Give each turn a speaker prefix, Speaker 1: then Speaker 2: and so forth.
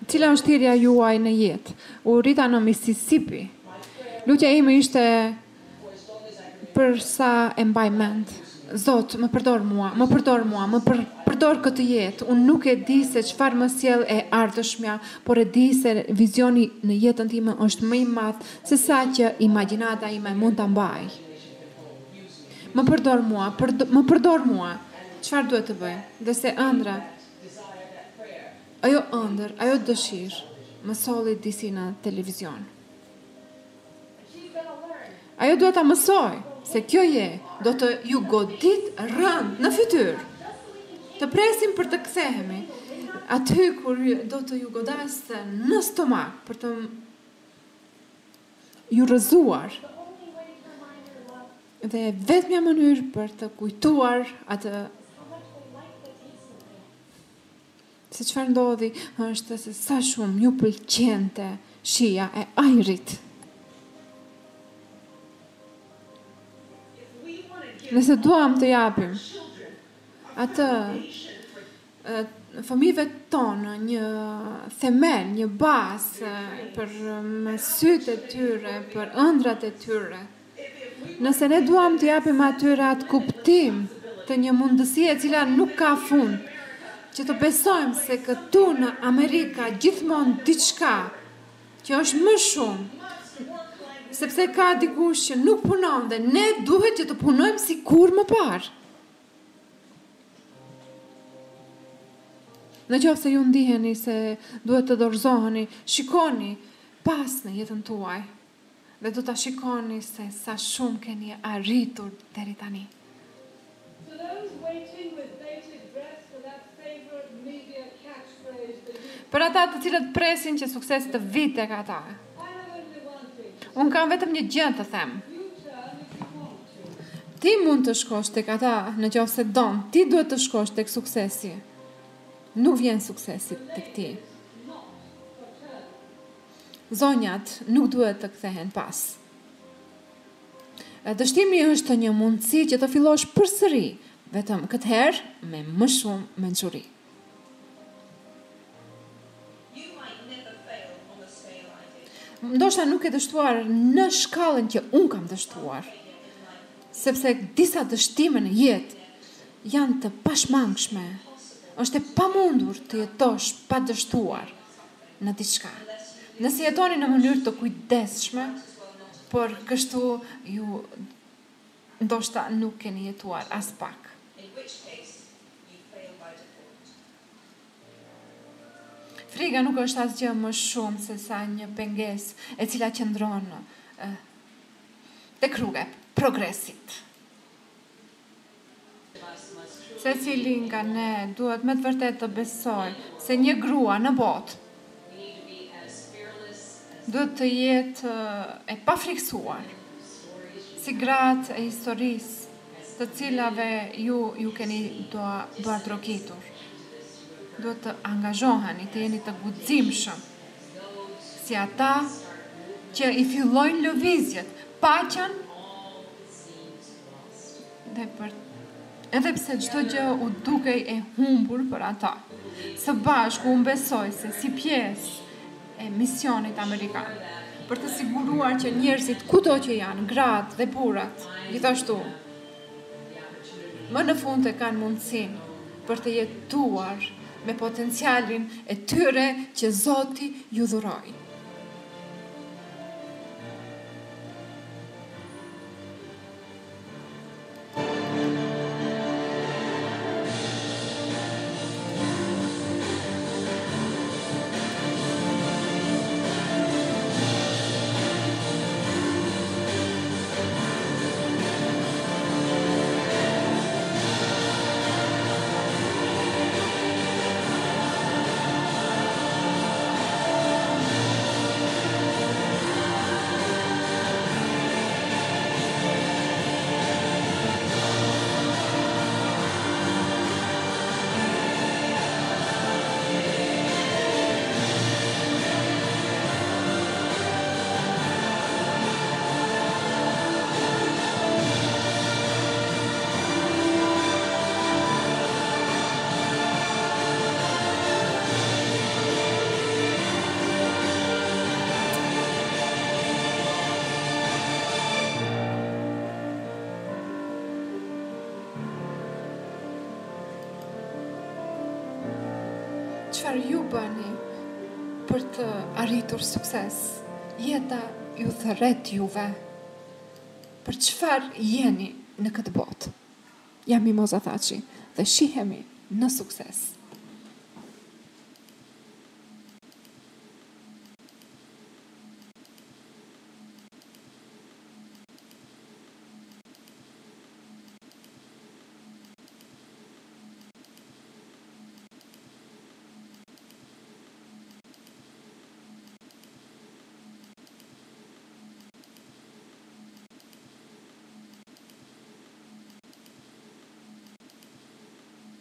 Speaker 1: Cila është thirrja juaj në jetë? U rrita në Mississippi. Lutja ime ishte për sa e mbaj mend. Zot, më përdor mua, përdor këtë jetë. Unë nuk e di se çfarë më sjell e ardhshmja, por e di se vizioni në jetën time është më i madh se sa që imagjinata ime mund ta mbaj. Më përdor mua. Çfarë duhet të bëj? Dhe se ëndra, ajo dëshirë, më solli disi në televizion. Ajo duhet ta mësoj, se kjo do të ju godit rënd në fytyrë. Të presim për të kthehemi aty kur do të ju godaste në stomak për të ju rrëzuar. Dhe vetmja mënyrë për të kujtuar atë se çfarë ndodhi është se sa shumë ju pëlqente shija e ajrit. Nëse duam të japim atë fëmijëve tonë një themel, një bazë për sytë e tyre, për ëndrat e tyre. Nëse ne duam të japim atyre atë kuptim të një mundësie e cila nuk ka fund, që të besojmë se këtu në Amerika gjithmonë diçka që është më shumë, sepse ka dikush që nuk punon dhe ne duhet që të punojmë si kur më parë. Në qoftë se ju ndiheni se duhet të dorëzoheni, shikoni pas në jetën tuaj dhe do ta shikoni se sa shumë keni arritur deri tani. Për ata të cilët presin që suksesi të vijë tek ata. Unë kam vetëm një gjë të them. Ti mund të shkosh tek ata nëse don, ti duhet të shkosh tek suksesi. Nuk vjen suksesi tek ti. Zonjat nuk duhet të kthehen pas. Dështimi është një mundësi që të fillosh përsëri, vetëm këtë herë me më shumë mençuri. Ndoshta nuk e dështuar në shkallën që unë kam dështuar, sepse disa dështime në jetë janë të pashmangshme. Është e pamundur të jetosh pa dështuar në diçka. Nëse jetoni në mënyrë të kujdesshme, por kështu ju ndoshta nuk keni jetuar as pak. Friga nuk është asgjë më shumë se sa një pengesë e cila qëndron tek rruga e progresit. Secili nga ne duhet me të vërtetë të besoj se një grua në botë duhet të jetë e pafriksuar, si gratë e historisë të cilave ju keni duar trokitur. Duhet të angazhoheni, të jeni të guximshëm, si ata që i fillojnë lëvizjet, paqen, dhe edhe pse çdo gjë u dukej e humbur për ata. Së bashku unë besoj se si pjesë e misionit amerikan, për të siguruar që njerëzit kudo që janë, gratë dhe burrat, gjithashtu, më në fund e kanë mundësinë për të jetuar me potencialin e tyre që Zoti ju dhuroi. çfarë ju bëni për të arritur sukses. Jeta ju thërret juve. Për çfarë jeni në këtë botë. Jam Mimoza Thaçi dhe shihemi në sukses.